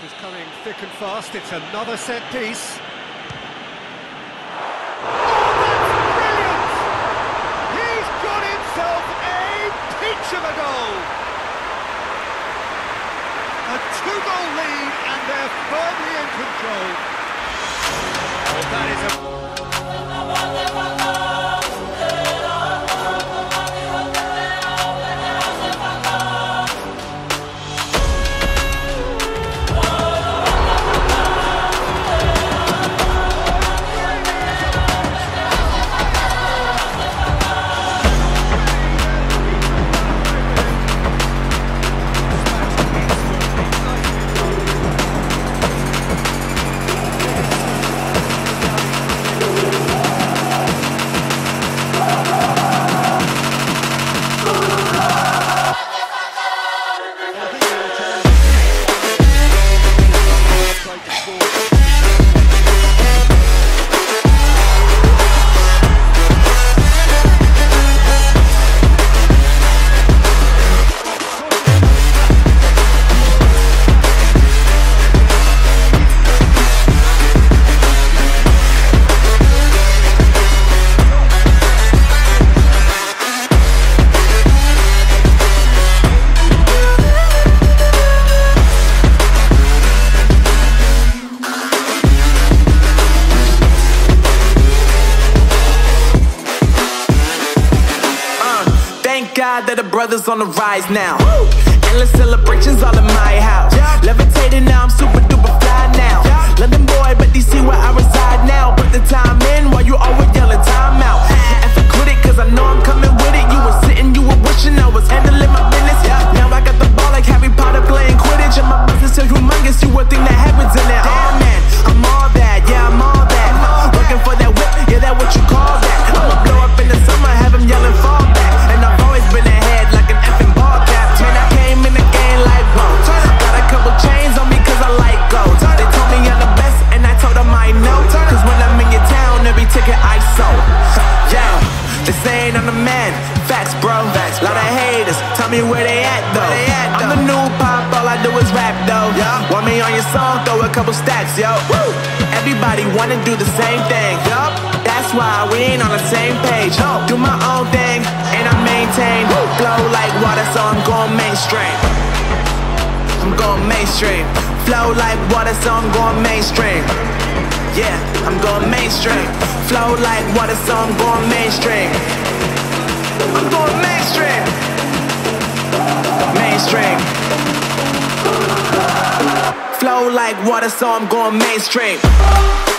is coming thick and fast. It's another set piece. Oh, that's brilliant! He's got himself a peach of a goal. A two-goal lead, and they're firmly in control. Oh, that is a... God that the brothers on the rise now. Woo! Endless celebrations all in my house. Levitating now, I'm super duper fly now. London boy, but DC where I reside now. Put the time in while you always yelling time out. And for quit it, cause I know I'm coming with it. You were sitting, you were wishing I was handling my business. Now I got the ball like Harry Potter playing Quidditch. And my business so humongous, you would think that happens in it. Oh man, I'm all that, yeah, I'm all that. Looking for that whip, yeah, that what you call that. I'ma blow up in the summer, have him yelling fall back. And I've always been ahead like an effing ball cap. Man, I came in the game like whoa. Got a couple chains on me cause I like gold. They told me I'm the best and I told them I know. Cause when I'm in your town, every ticket I sold. Yeah, they saying I'm the man. Facts, bro. Lot of haters, tell me where they at though. I'm the new pop, all I do is rap though. Want me on your song, throw a couple stacks, yo. Everybody wanna do the same thing. That's why we ain't on the same page. Do my own thing, and I maintain. Flow like water, so I'm going mainstream. I'm going mainstream. Flow like water, so I'm going mainstream. Yeah, I'm going mainstream. Flow like water, so I'm going mainstream. I'm going mainstream. Mainstream. Flow like water, so I'm going mainstream.